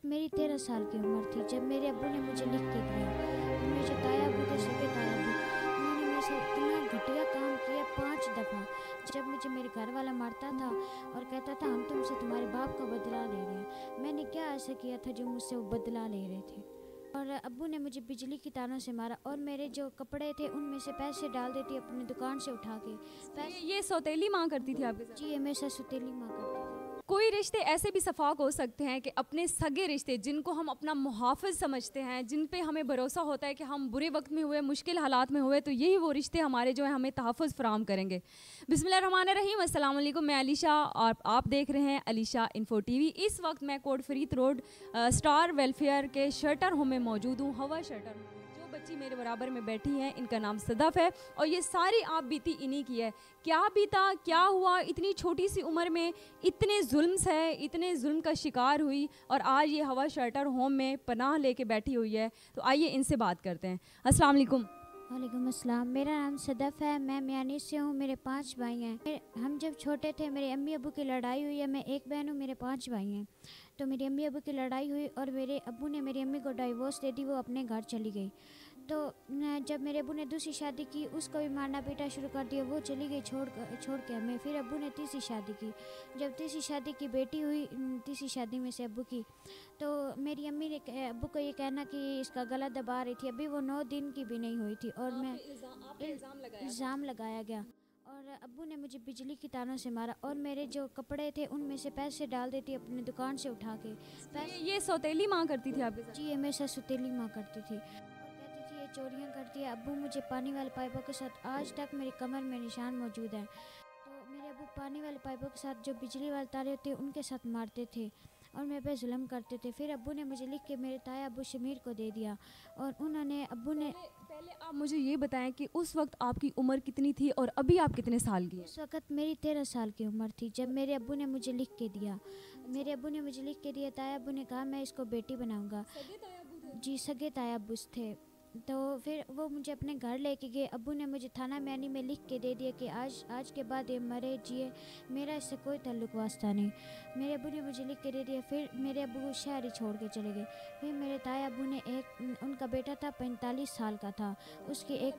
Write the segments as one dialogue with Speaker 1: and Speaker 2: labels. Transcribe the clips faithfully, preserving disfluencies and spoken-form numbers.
Speaker 1: मेरी तेरह साल की उम्र थी जब मेरे अब्बू ने मुझे लिख के दिया। मेरे जो ताया अब्बू थे, सगे ताया अब्बू, उन्होंने मेरे से इतना घटिया काम किया पांच दफ़ा। जब मुझे मेरे घर वाला मारता था और कहता था हम तुमसे तुम्हारे बाप का बदला ले रहे हैं। मैंने क्या ऐसा किया था जो मुझसे वो बदला ले रहे थे। और अब्बू ने मुझे बिजली की तारों से मारा और मेरे जो कपड़े थे उनमें से पैसे डाल देती अपनी दुकान से उठा के।
Speaker 2: ये, ये सौतेली माँ करती थी आपके साथ?
Speaker 1: जी, ये मेरे साथ सौतेली माँ करती थी।
Speaker 2: कोई रिश्ते ऐसे भी शफाक हो सकते हैं कि अपने सगे रिश्ते जिनको हम अपना मुहाफ़िज़ समझते हैं, जिन पे हमें भरोसा होता है कि हम बुरे वक्त में हुए, मुश्किल हालात में हुए तो यही वो रिश्ते हमारे जो है हमें तहफ़्फ़ुज़ फ़राहम करेंगे। बिस्मिल्लाहिर्रहमानिर्रहीम, अस्सलाम वालेकुम। मैं अलीशा और आप देख रहे हैं अलीशा इन्फो टीवी। इस वक्त मैं Kot Farid road star welfare के शर्टर होम में मौजूद हूँ, हवा शर्टर होम। जो बच्ची मेरे बराबर में बैठी है इनका नाम सदफ़ है और ये सारी आप बीती इन्हीं की है। क्या बीता, क्या हुआ, इतनी छोटी सी उम्र में इतने जुल्म है, इतने जुल्म का शिकार हुई और आज ये हवा शर्टर होम में पनाह लेके बैठी हुई है। तो आइए इनसे बात करते हैं। अस्सलाम वालेकुम।
Speaker 1: वालेकुम अस्सलाम। मेरा नाम सदफ़ है, मैं मियानी से हूँ। मेरे पांच भाई हैं। हम जब छोटे थे मेरे अम्मी अबू की लड़ाई हुई है। मैं एक बहन हूँ, मेरे पांच भाई हैं। तो मेरी अम्मी अबू की लड़ाई हुई और मेरे अब्बू ने मेरी अम्मी को डाइवोर्स दे दी, वो अपने घर चली गई। तो जब मेरे अब्बू ने दूसरी शादी की उसको भी मारना पीटा शुरू कर दिया, वो चली गई छोड़ छोड़ के हमें। फिर अब्बू ने तीसरी शादी की। जब तीसरी शादी की बेटी हुई, तीसरी शादी में से अब्बू की, तो मेरी अम्मी ने अब्बू को ये कहना कि इसका गला दबा रही थी। अभी वो नौ दिन की भी नहीं हुई थी और मैं इल्ज़ाम लगाया गया और अब्बू ने मुझे बिजली की तारों से मारा और मेरे जो कपड़े थे उनमें से पैसे डाल देती अपनी दुकान से उठा के।
Speaker 2: ये, ये सौतेली माँ करती थी आपके साथ?
Speaker 1: जी, ये मेरे साथ सौतेली माँ करती थी और कहती थी ये चोरियाँ करती है। अब्बू मुझे पानी वाले पाइपों के साथ, आज तक मेरी कमर में निशान मौजूद है। तो मेरे अब्बू पानी वाले पाइपों के साथ जो बिजली वाले तारे होते हैं उनके साथ मारते थे और मेरे पे जुल्म करते थे। फिर अब्बू ने मुझे लिख के मेरे ताया अब्बू शमीर को दे दिया और उन्होंने अब्बू ने
Speaker 2: पहले, पहले आप मुझे ये बताएं कि उस वक्त आपकी उम्र कितनी थी और अभी आप कितने साल की हैं?
Speaker 1: उस वक्त मेरी तेरह साल की उम्र थी जब मेरे अब्बू ने मुझे लिख के दिया। मेरे अब्बू ने मुझे लिख के दिया, ताया अब्बू ने कहा मैं इसको बेटी बनाऊंगा। जी, सगे ताया अब्बू थे। तो फिर वो मुझे अपने घर लेके गए। अब्बू ने मुझे थाना मैनी में लिख के दे दिया कि आज आज के बाद ये मरे जिए मेरा इससे कोई ताल्लुक वास्ता नहीं। मेरे अब्बू ने मुझे लिख के दे दिया। फिर मेरे अब्बू शहर ही छोड़ के चले गए। फिर मेरे ताया अब्बू ने एक, उनका बेटा था पैंतालीस साल का था, उसकी एक,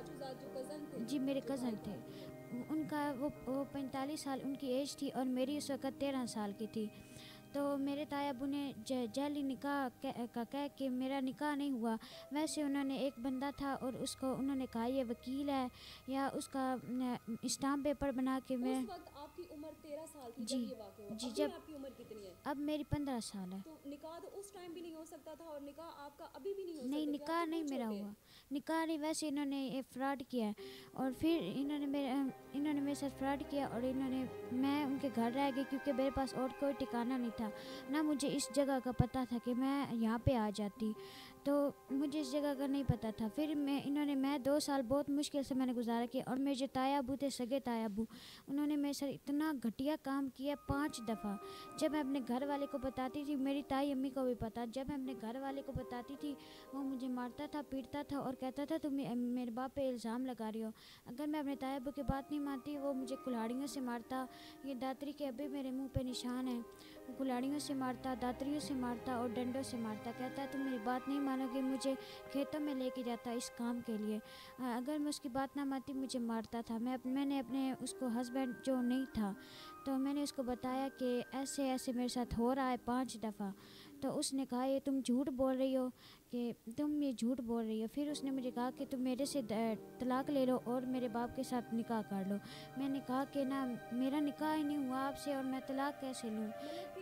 Speaker 1: जी मेरे कज़न थे, उनका वो वो पैंतालीस साल उनकी एज थी और मेरी उस वक़्त तेरह साल की थी। तो मेरे ताया अब्बू ने जाली निकाह का कह के मेरा निकाह नहीं हुआ। वैसे उन्होंने एक बंदा था और उसको उन्होंने कहा ये वकील है या उसका स्टाम्प पेपर बना के मैं।
Speaker 2: उस वक्त आपकी उम्र तेरह साल थी
Speaker 1: जी,
Speaker 2: जब ये वाक़या हुआ।
Speaker 1: जी,
Speaker 2: अभी
Speaker 1: जब
Speaker 2: आपकी उम्र कितनी है?
Speaker 1: अब मेरी पंद्रह साल है।
Speaker 2: तो निकाह तो उस टाइम भी नहीं हो सकता था और निकाह आपका अभी भी नहीं हो सकता?
Speaker 1: नहीं, निकाह नहीं मेरा हुआ, निकाह नहीं। वैसे इन्होंने ये फ्रॉड किया है और फिर इन्होंने मेरे इन्होंने मेरे साथ फ्रॉड किया और इन्होंने मैं उनके घर रह गई क्योंकि मेरे पास और कोई ठिकाना नहीं था ना। मुझे इस जगह का पता था कि मैं यहाँ पे आ जाती, तो मुझे इस जगह का नहीं पता था। फिर मैं इन्होंने मैं दो साल बहुत मुश्किल से मैंने गुजारा किया और मेरे जो ताया अब्बू थे, सगे ताया अब्बू, उन्होंने मेरे साथ इतना घटिया काम किया पांच दफ़ा। जब मैं अपने घर वाले को बताती थी, मेरी ताई अम्मी को भी पता, जब मैं अपने घर वाले को बताती थी वो मुझे मारता था, पीटता था और कहता था तुम मेरे बाप पे इल्ज़ाम लगा रही हो। अगर मैं अपने ताया अब्बू की बात नहीं मानती वो मुझे कुल्हाड़ियों से मारता। ये दातरी के अभी मेरे मुँह पे निशान है। कुल्हाड़ियों से मारता, दातरियों से मारता और डंडों से मारता। कहता है तुम मेरी बात नहीं मानोगे, मुझे खेतों में लेके जाता इस काम के लिए। अगर मैं उसकी बात ना मानती मुझे मारता था। मैं मैंने अपने उसको हस्बैंड जो नहीं था तो मैंने उसको बताया कि ऐसे ऐसे मेरे साथ हो रहा है पांच दफ़ा। तो उसने कहा ये तुम झूठ बोल रही हो, कि तुम ये झूठ बोल रही हो। फिर उसने मुझे कहा कि तुम मेरे से तलाक ले लो और मेरे बाप के साथ निकाह कर लो। मैंने कहा कि ना मेरा निकाह ही नहीं हुआ आपसे और मैं तलाक कैसे लूँ।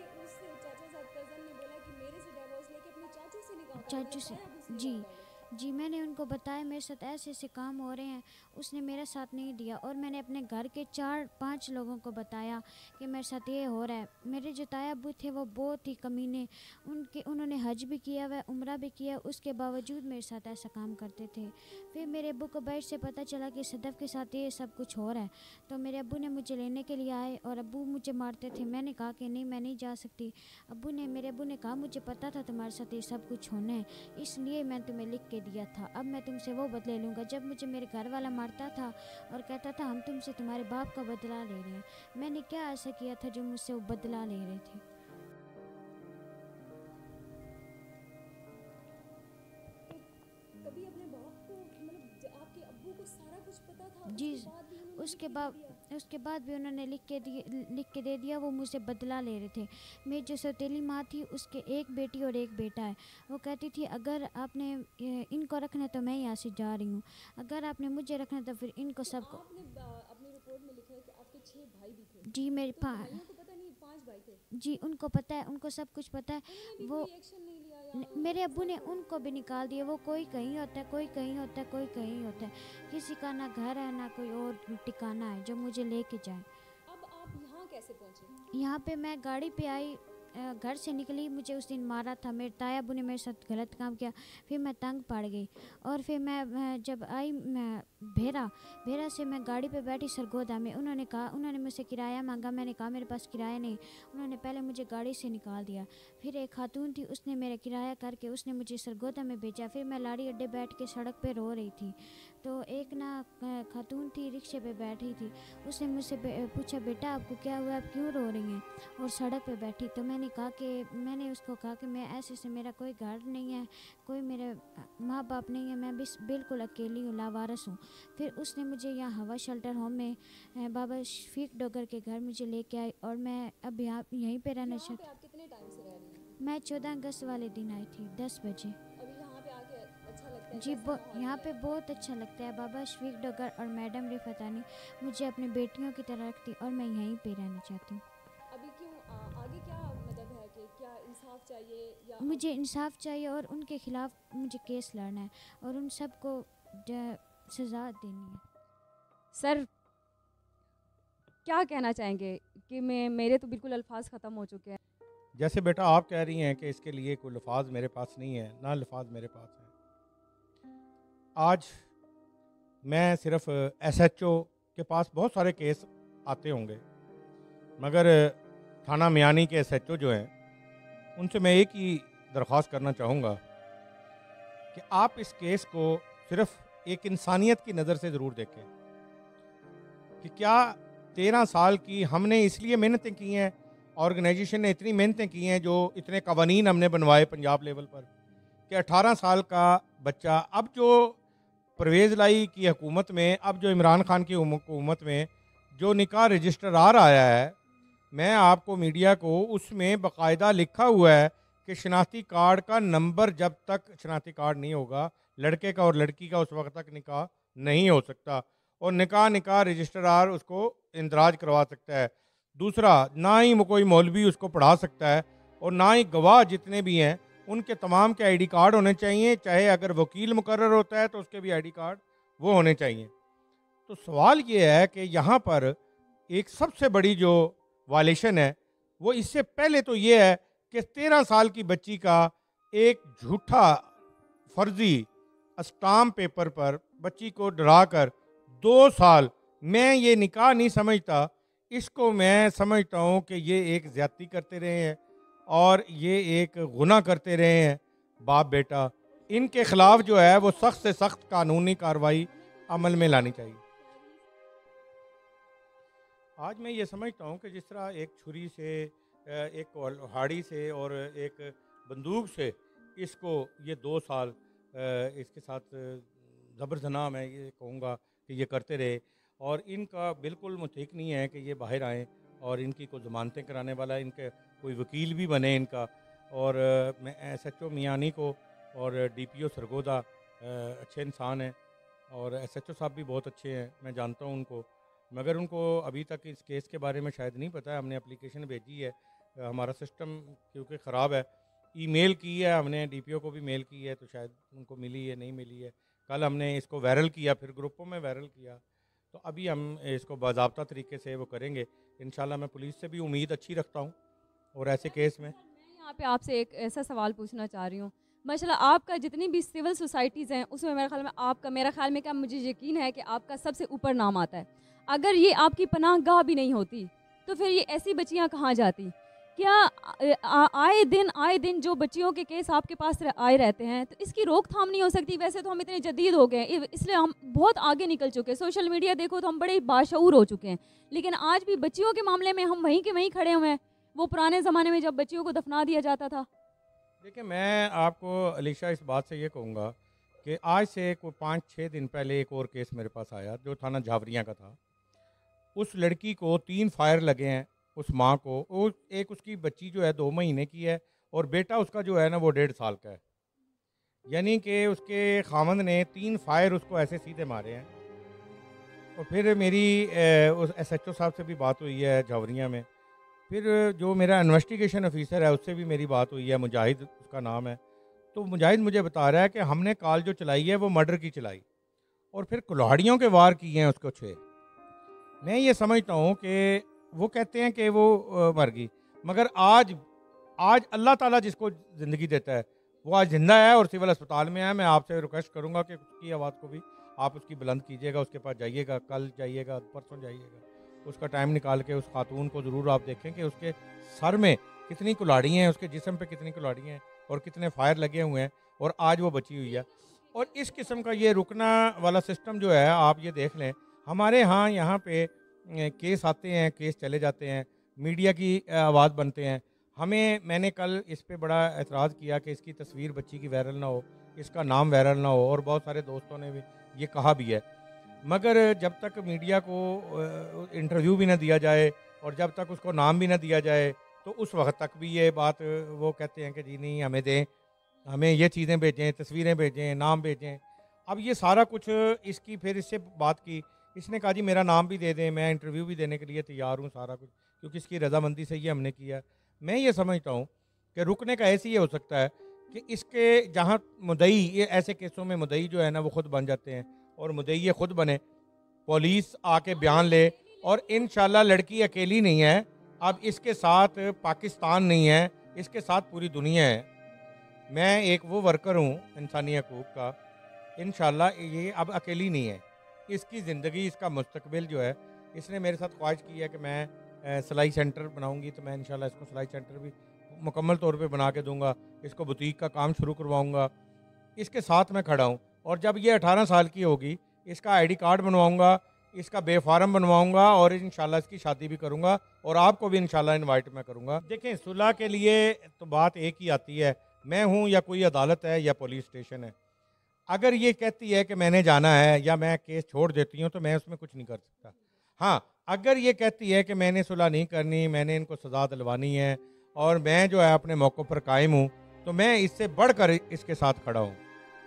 Speaker 1: चाचू से, जी जी मैंने उनको बताया मेरे साथ ऐसे ऐसे काम हो रहे हैं। उसने मेरा साथ नहीं दिया और मैंने अपने घर के चार पांच लोगों को बताया कि मेरे साथ ये हो रहा है। मेरे जो ताया अब्बू थे वो बहुत ही कमीने, उनके उन्होंने हज भी किया हुआ, उम्रा भी किया, उसके बावजूद मेरे साथ ऐसा काम करते थे। फिर मेरे अब्बू को बैठ से पता चला कि सदफ़ के साथ ये सब कुछ हो रहा है तो मेरे अब्बू ने मुझे लेने के लिए आए और अब्बू मुझे मारते थे। मैंने कहा कि नहीं मैं नहीं जा सकती। अब्बू ने मेरे अब्बू ने कहा मुझे पता था तुम्हारे साथ ये सब कुछ होना है इसलिए मैं तुम्हें लिख के दिया था। अब मैं तुमसे वो बदले लूँगा। जब मुझे मेरे घर वाला मारता था और कहता था हम तुमसे तुम्हारे बाप का बदला ले रहे हैं, मैंने क्या ऐसा किया था जो मुझसे वो बदला ले रहे थे। जी, उसके बाद उसके बाद भी उन्होंने लिख के दिए लिख के दे दिया। वो मुझसे बदला ले रहे थे। मेरी जो सौतेली माँ थी उसके एक बेटी और एक बेटा है। वो कहती थी अगर आपने ए, इनको रखना है तो मैं यहाँ से जा रही हूँ, अगर आपने मुझे रखना है तो फिर इनको सबको।
Speaker 2: आपने अ, अपनी रिपोर्ट में लिखा है कि आपके छह भाई भी थे।
Speaker 1: जी मेरे
Speaker 2: तो
Speaker 1: पा
Speaker 2: भाइयों को पता नहीं, पांच भाई थे,
Speaker 1: जी उनको पता है, उनको सब कुछ पता है।
Speaker 2: उन्होंने भी
Speaker 1: वो
Speaker 2: कोई एक्शन नहीं लिया या
Speaker 1: न- मेरे अब्बू ने उनको भी निकाल दिया। वो कोई कहीं होता है, कोई कहीं होता है, कोई कहीं होता है। किसी का ना घर है ना कोई और ठिकाना है जो मुझे लेके जाए।
Speaker 2: अब आप यहाँ कैसे पहुँचे?
Speaker 1: यहाँ पे मैं गाड़ी पे आई, अ, घर से निकली, मुझे उस दिन मारा था मेरे ताया अब्बू ने, मेरे साथ गलत काम किया। फिर मैं तंग पड़ गई और फिर मैं मैं जब आई मैं भेरा भेरा से मैं गाड़ी पे बैठी सरगोदा में। उन्होंने कहा उन्होंने मुझसे किराया मांगा। मैंने कहा मेरे पास किराया नहीं। उन्होंने पहले मुझे गाड़ी से निकाल दिया। फिर एक खातून थी, उसने मेरा किराया करके उसने मुझे सरगोदा में भेजा। फिर मैं लाड़ी अड्डे बैठ के सड़क पे रो रही थी। तो एक ना अ, खातून थी, रिक्शे पे बैठी थी। उसने मुझसे बे- पूछा बेटा आपको क्या हुआ, आप क्यों रो रही हैं और सड़क पे बैठी? तो मैंने कहा कि मैंने उसको कहा कि मैं ऐसे से, मेरा कोई घर नहीं है, कोई मेरे माँ बाप नहीं है, मैं बिस बिल्कुल अकेली हूँ, लावारस हूँ। फिर उसने मुझे यहाँ हवा शेल्टर होम में अ, बाबा शफीक डोगर के घर मुझे लेके आई और मैं अब यहाँ यहीं पे रहना
Speaker 2: यहाँ पे
Speaker 1: चाहती।
Speaker 2: आप कितने टाइम से रह रही हैं?
Speaker 1: मैं चौदह अगस्त वाले दिन आई थी दस बजे।
Speaker 2: अभी यहाँ पे आके अच्छा लगता है?
Speaker 1: जी
Speaker 2: कैसा
Speaker 1: बो
Speaker 2: माहौल
Speaker 1: यहाँ
Speaker 2: है?
Speaker 1: पे बहुत अच्छा लगता है। बाबा शफीक डोगर और मैडम रिफतानी मुझे अपनी बेटियों की तरह रखती और मैं यहीं पे रहना चाहती हूँ।
Speaker 2: अभी क्यों आ, आगे क्या मतलब है कि क्या इंसाफ चाहिए या
Speaker 1: मुझे इंसाफ चाहिए और उनके खिलाफ मुझे केस लड़ना है और उन सबको ज- सज़ा देनी है।
Speaker 2: सर क्या कहना चाहेंगे कि मैं मेरे तो बिल्कुल अल्फाज ख़त्म हो चुके हैं।
Speaker 3: जैसे बेटा आप कह रही हैं कि इसके लिए कोई लफाज मेरे पास नहीं है, ना लफाज मेरे पास है। आज मैं सिर्फ एस एच ओ के पास बहुत सारे केस आते होंगे, मगर थाना मियानी के एस एच ओ जो हैं उनसे मैं एक ही दरख्वास्त करना चाहूँगा कि आप इस केस को सिर्फ एक इंसानियत की नज़र से ज़रूर देखें कि क्या तेरह साल की हमने इसलिए मेहनतें की हैं, ऑर्गेनाइजेशन ने इतनी मेहनतें की हैं, जो इतने कवानीन हमने बनवाए पंजाब लेवल पर कि अठारह साल का बच्चा, अब जो परवेज़ लाई की हुकूमत में, अब जो इमरान खान की हुकूमत में जो निकाह रजिस्ट्रार आया है, मैं आपको मीडिया को उसमें बाकायदा लिखा हुआ है कि शनाख्ती कार्ड का नंबर जब तक शनाख्ती कार्ड नहीं होगा लड़के का और लड़की का, उस वक्त तक निकाह नहीं हो सकता और निकाह निकाह रजिस्ट्रार उसको इंदराज करवा सकता है। दूसरा, ना ही कोई मौलवी उसको पढ़ा सकता है और ना ही गवाह जितने भी हैं उनके तमाम के आईडी कार्ड होने चाहिए, चाहे अगर वकील मुकर्रर होता है तो उसके भी आईडी कार्ड वो होने चाहिए। तो सवाल ये है कि यहाँ पर एक सबसे बड़ी जो वायलेशन है वो इससे पहले तो ये है कि तेरह साल की बच्ची का एक झूठा फर्जी स्टाम्प पेपर पर बच्ची को डरा कर दो साल, मैं ये निकाह नहीं समझता, इसको मैं समझता हूँ कि ये एक ज़्यादती करते रहे हैं और ये एक गुनाह करते रहे हैं बाप बेटा। इनके खिलाफ जो है वो सख्त से सख्त कानूनी कार्रवाई अमल में लानी चाहिए। आज मैं ये समझता हूँ कि जिस तरह एक छुरी से, एक कुल्हाड़ी से और एक बंदूक से इसको ये दो साल इसके साथ ज़बरदस्ती, मैं ये कहूँगा कि ये करते रहे और इनका बिल्कुल मुतहिक नहीं है कि ये बाहर आएँ और इनकी कोई ज़मानतें कराने वाला, इनके कोई वकील भी बने इनका। और मैं एस एच ओ मियानी को और डी पी ओ सरगोदा अच्छे इंसान हैं और एस एच ओ साहब भी बहुत अच्छे हैं, मैं जानता हूँ उनको, मगर उनको अभी तक इस केस के बारे में शायद नहीं पता है। हमने एप्लीकेशन भेजी है, हमारा सिस्टम क्योंकि ख़राब है, ईमेल की है हमने, डी पी ओ को भी मेल की है, तो शायद उनको मिली है नहीं मिली है। कल हमने इसको वायरल किया, फिर ग्रुपों में वायरल किया, तो अभी हम इसको बाज़ाब्ता तरीके से वो करेंगे इंशाल्लाह। मैं पुलिस से भी उम्मीद अच्छी रखता हूँ और ऐसे केस में
Speaker 2: मैं यहाँ पे आपसे एक ऐसा सवाल पूछना चाह रही हूँ। माशाल्लाह आपका जितनी भी सिविल सोसाइटीज़ हैं उसमें मेरे ख्याल में आपका, मेरा ख्याल में क्या, मुझे यकीन है कि आपका सबसे ऊपर नाम आता है। अगर ये आपकी पनाहगाह भी नहीं होती तो फिर ये ऐसी बच्चियाँ कहाँ जाती? क्या आए दिन आए दिन जो बच्चियों के केस आपके पास आए रहते हैं, तो इसकी रोकथाम नहीं हो सकती? वैसे तो हम इतने जदीद हो गए हैं, इसलिए हम बहुत आगे निकल चुके हैं, सोशल मीडिया देखो तो हम बड़े बाशऊर हो चुके हैं, लेकिन आज भी बच्चियों के मामले में हम वहीं के वहीं खड़े हुए हैं, वो पुराने ज़माने में जब बच्चियों को दफना दिया जाता था।
Speaker 3: देखिए, मैं आपको अलीशा इस बात से ये कहूँगा कि आज से कोई पाँच छः दिन पहले एक और केस मेरे पास आया जो थाना झावरियाँ का था। उस लड़की को तीन फायर लगे हैं, उस माँ को। वो एक उसकी बच्ची जो है दो महीने की है और बेटा उसका जो है ना वो डेढ़ साल का है। यानी कि उसके खामंद ने तीन फायर उसको ऐसे सीधे मारे हैं। और फिर मेरी ए, उस एस एच ओ साहब से भी बात हुई है झावरियाँ में। फिर जो मेरा इन्वेस्टिगेशन ऑफिसर है उससे भी मेरी बात हुई है, मुजाहिद उसका नाम है। तो मुजाहिद मुझे बता रहा है कि हमने कॉल जो चलाई है वो मर्डर की चलाई और फिर कुल्हाड़ियों के वार किए हैं उसको छः। मैं ये समझता हूँ कि वो कहते हैं कि वो मर गई, मगर आज आज अल्लाह ताला जिसको ज़िंदगी देता है वो आज जिंदा है और सिविल अस्पताल में है। मैं आपसे रिक्वेस्ट करूँगा कि उसकी आवाज़ को भी आप उसकी बुलंद कीजिएगा, उसके पास जाइएगा, कल जाइएगा, परसों जाइएगा, उसका टाइम निकाल के उस खातून को ज़रूर आप देखें कि उसके सर में कितनी कुल्हाड़ियाँ हैं, उसके जिस्म पे कितनी कुल्हाड़ियाँ हैं और कितने फायर लगे हुए हैं और आज वो बची हुई है। और इस किस्म का ये रुकना वाला सिस्टम जो है आप ये देख लें, हमारे यहाँ यहाँ पे केस आते हैं, केस चले जाते हैं, मीडिया की आवाज़ बनते हैं। हमें मैंने कल इस पे बड़ा एतराज़ किया कि इसकी तस्वीर बच्ची की वायरल ना हो, इसका नाम वायरल ना हो, और बहुत सारे दोस्तों ने भी ये कहा भी है। मगर जब तक मीडिया को इंटरव्यू भी ना दिया जाए और जब तक उसको नाम भी ना दिया जाए तो उस वक्त तक भी ये बात वो कहते हैं कि जी नहीं हमें दें, हमें ये चीज़ें भेजें, तस्वीरें भेजें, नाम भेजें। अब ये सारा कुछ इसकी फिर इससे बात की, इसने कहा जी मेरा नाम भी दे दें, मैं इंटरव्यू भी देने के लिए तैयार हूँ, सारा कुछ, क्योंकि इसकी रजामंदी से ये हमने किया। मैं ये समझता हूँ कि रुकने का ऐसे ही हो सकता है कि इसके जहाँ मुद्दई, ये ऐसे केसों में मुद्दई जो है ना वो ख़ुद बन जाते हैं और मुद्दई ये ख़ुद बने, पुलिस आके बयान ले और इंशाल्लाह लड़की अकेली नहीं है, अब इसके साथ पाकिस्तान नहीं है, इसके साथ पूरी दुनिया है। मैं एक वो वर्कर हूँ इंसानी हकूक़ का, इंशाल्लाह ये अब अकेली नहीं है, इसकी ज़िंदगी, इसका मुस्तकबिल जो है, इसने मेरे साथ ख्वाहिश की है कि मैं सिलाई सेंटर बनाऊंगी, तो मैं इंशाल्लाह इसको सिलाई सेंटर भी मुकम्मल तौर पे बना के दूंगा, इसको बुटीक का काम शुरू करवाऊंगा, इसके साथ मैं खड़ा हूँ। और जब ये अठारह साल की होगी इसका आईडी कार्ड बनवाऊंगा, इसका बेफारम बनवाऊंगा और इंशाल्लाह इसकी शादी भी करूंगा और आपको भी इंशाल्लाह इनवाइट मैं करूंगा। देखें, सुलह के लिए तो बात एक ही आती है, मैं हूँ या कोई अदालत है या पुलिस स्टेशन है। अगर ये कहती है कि मैंने जाना है या मैं केस छोड़ देती हूँ तो मैं उसमें कुछ नहीं कर सकता। हाँ, अगर ये कहती है कि मैंने सुलह नहीं करनी, मैंने इनको सज़ा दिलवानी है और मैं जो है अपने मौक़ों पर कायम हूँ, तो मैं इससे बढ़कर इसके साथ खड़ा हूँ।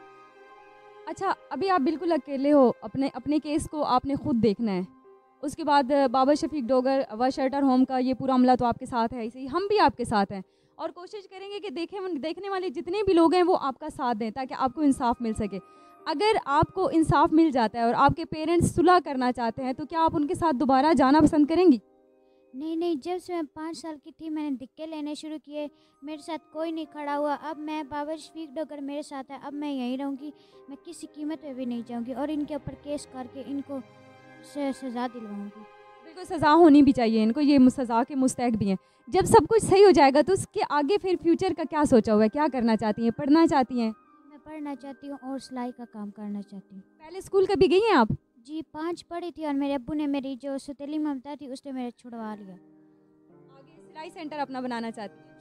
Speaker 2: अच्छा, अभी आप बिल्कुल अकेले हो, अपने अपने केस को आपने खुद देखना है। उसके बाद बाबा शफीक डोगर व शेल्टर होम का ये पूरा अमला तो आपके साथ है, इसे ही हम भी आपके साथ हैं और कोशिश करेंगे कि देखे देखने वाले जितने भी लोग हैं वो आपका साथ दें ताकि आपको इंसाफ मिल सके। अगर आपको इंसाफ मिल जाता है और आपके पेरेंट्स सुलह करना चाहते हैं तो क्या आप उनके साथ दोबारा जाना पसंद करेंगी?
Speaker 1: नहीं नहीं, जब से मैं पाँच साल की थी मैंने धक्के लेने शुरू किए, मेरे साथ कोई नहीं खड़ा हुआ। अब मैं बाबा शफीक डोगर मेरे साथ है, अब मैं यहीं रहूँगी, मैं किसी कीमत पे भी नहीं जाऊँगी और इनके ऊपर केस करके इनको सज़ा दिलवाऊँगी।
Speaker 2: बिल्कुल सज़ा होनी भी चाहिए इनको, ये सज़ा के मुस्तहक भी हैं। जब सब कुछ सही हो जाएगा तो उसके आगे फिर फ्यूचर का क्या सोचा हुआ है, क्या करना चाहती हैं? पढ़ना चाहती हैं?
Speaker 1: मैं पढ़ना चाहती हूँ और सिलाई का काम करना चाहती हूँ।
Speaker 2: पहले स्कूल कभी गई हैं आप?
Speaker 1: जी, पाँच पढ़ी थी और मेरे अब्बू ने मेरी जो सौतेली ममता थी उसने मेरे छुड़वा लिया।
Speaker 2: आगे सिलाई सेंटर अपना बनाना चाहती हैं?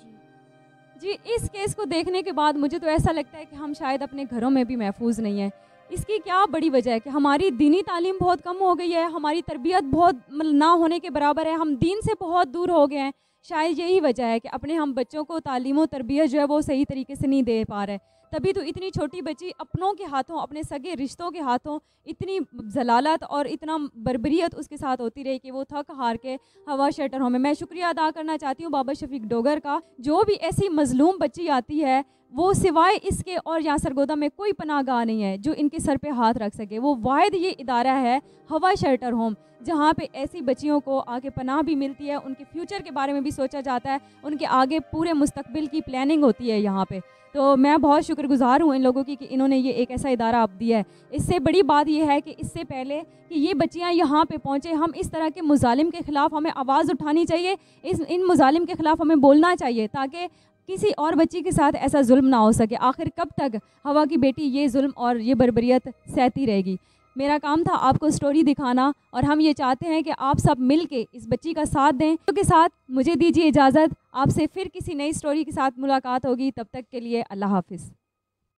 Speaker 1: जी
Speaker 2: जी, इस केस को देखने के बाद मुझे तो ऐसा लगता है कि हम शायद अपने घरों में भी महफूज नहीं हैं। इसकी क्या बड़ी वजह है कि हमारी दीनी तालीम बहुत कम हो गई है, हमारी तरबियत बहुत ना होने के बराबर है, हम दीन से बहुत दूर हो गए हैं। शायद यही वजह है कि अपने हम बच्चों को तालीम और तरबियत जो है वो सही तरीके से नहीं दे पा रहे। तभी तो इतनी छोटी बच्ची अपनों के हाथों, अपने सगे रिश्तों के हाथों इतनी जलालत और इतना बर्बरियत उसके साथ होती रही कि वो थक हार के हवा शेल्टर होम में। मैं शुक्रिया अदा करना चाहती हूँ बाबा शफीक डोगर का। जो भी ऐसी मजलूम बच्ची आती है वो सिवाय इसके और यहाँ सरगोदा में कोई पनाहगाह नहीं है जो इनके सर पे हाथ रख सके। वो वाहिद ये इदारा है हवा शेल्टर होम जहाँ पे ऐसी बच्चियों को आगे पनाह भी मिलती है, उनके फ्यूचर के बारे में भी सोचा जाता है, उनके आगे पूरे मुस्तकबिल की प्लानिंग होती है यहाँ पे। तो मैं बहुत शुक्रगुजार हूँ इन लोगों की कि इन्होंने ये एक ऐसा इदारा अब दिया है। इससे बड़ी बात यह है कि इससे पहले कि ये बच्चियाँ यहाँ पे पहुँचे, हम इस तरह के मुजालिम के ख़िलाफ़ हमें आवाज़ उठानी चाहिए, इस इन मुजालिम के ख़िलाफ़ हमें बोलना चाहिए ताकि किसी और बच्ची के साथ ऐसा जुल्म ना हो सके। आखिर कब तक हवा की बेटी ये जुल्म और ये बर्बरियत सहती रहेगी? मेरा काम था आपको स्टोरी दिखाना और हम ये चाहते हैं कि आप सब मिल के इस बच्ची का साथ दें। के साथ मुझे दीजिए इजाज़त, आपसे फिर किसी नई स्टोरी के साथ मुलाकात होगी, तब तक के लिए अल्लाह हाफिज़।